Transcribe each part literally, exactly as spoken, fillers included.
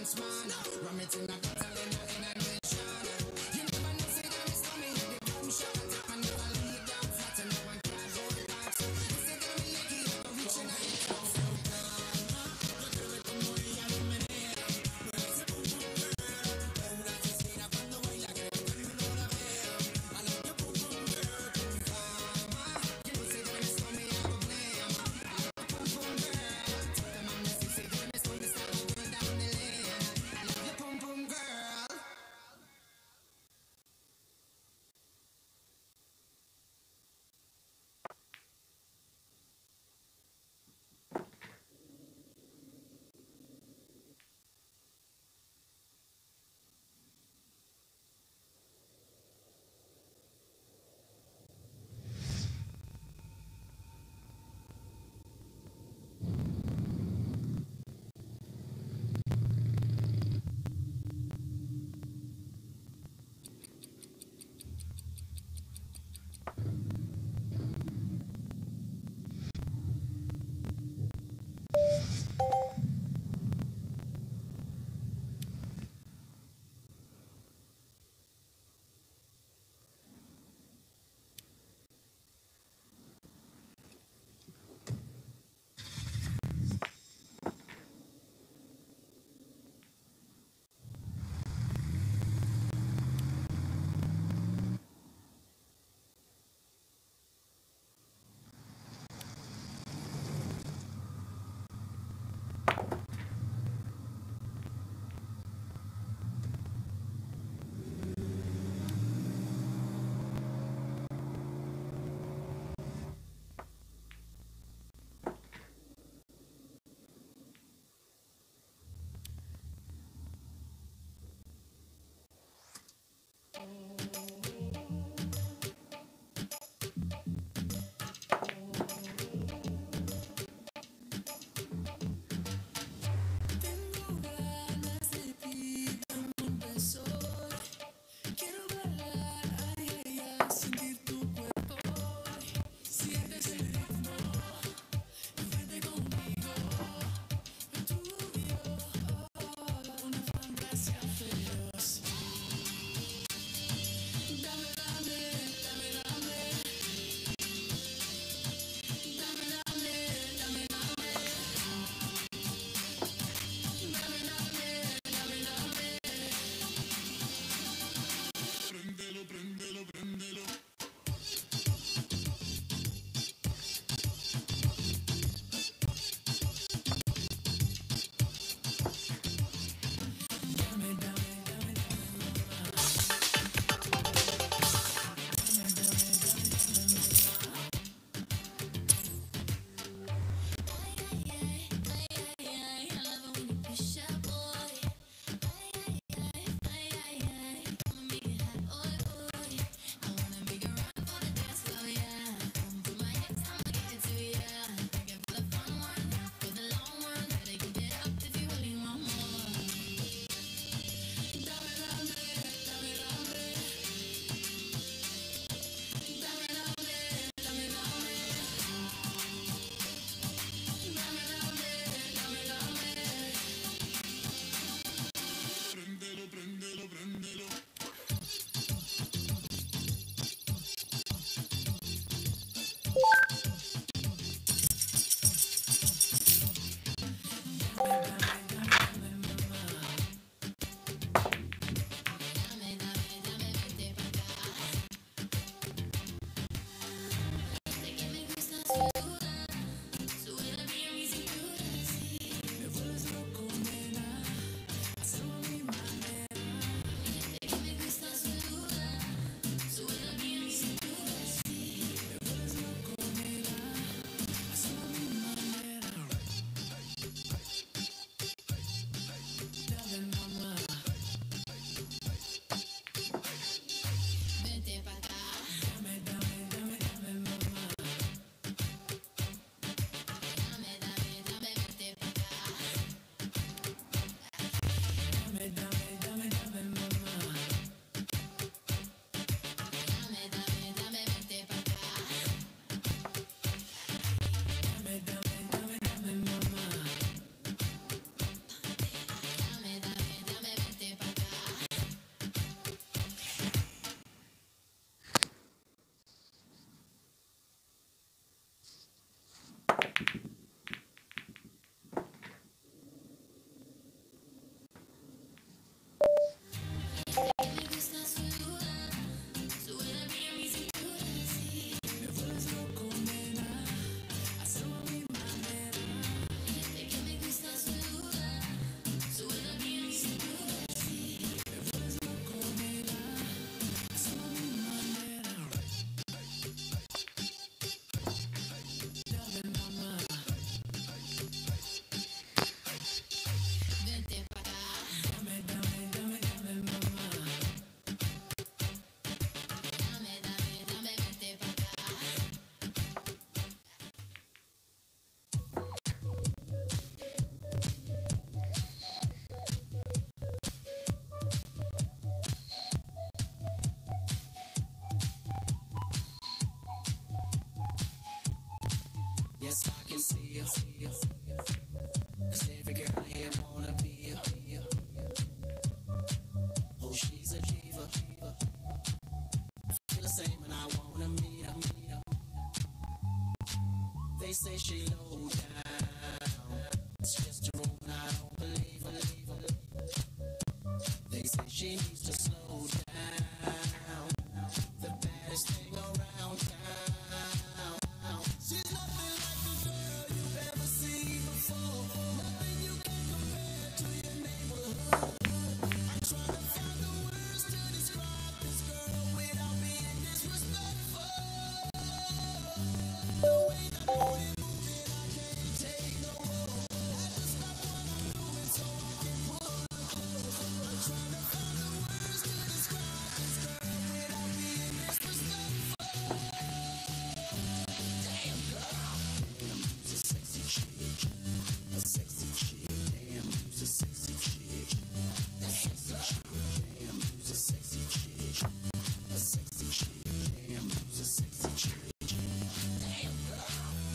dance man. Ram it in a bottle in a in a nation. You never know say that me stomach hit the boom shot. I never lay down flat and no one can hold back. You say that me lucky, I go reach in a hit house. Yo quiero ver como ella lo menea. Mueve ese boom boom girl. Es una asesina cuando baila que todo el mundo la vea. I like your boom boom girl. Fama. You know say that me stomach I go blame. I like your boom boom girl. Tell them I'm the sissy girl. Me stomach style girl down the lane. I love your boom boom girl. Yes, I can see you. Cause every girl here wanna be you. Oh, she's a diva. Feel the same and I wanna meet her. They say she low down. It's just a room and I don't believe her. They say she needs to slow down. The baddest thing around town. She's nothing like the girl you've ever seen before. Nothing you can compare to your neighborhood. I'm trying to find the words to describe this girl without being disrespectful. The way that booty moving, I can't take no more. Had to stop what I'm doing so I can pull her close. I'm trying to find the words to describe this girl without being disrespectful. Damn girl, damn, you's a sexy chick, a sexy chick. Damn, you's a sexy chick, a sexy chick. Damn, you's a sexy chick, a sexy chick. Damn, you's a sexy chick. Damn girl.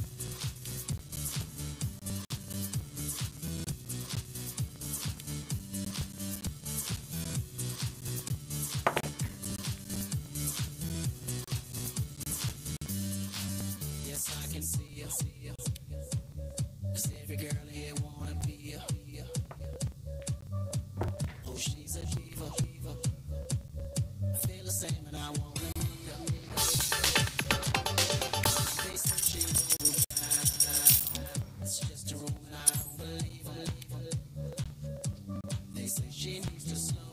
Yes, I can see you. Cause every girl here wanna be you. Oh, she's a diva. I feel the same and I wanna meet her. They say she low down. It's just a room and I don't believe her. They say she needs to slow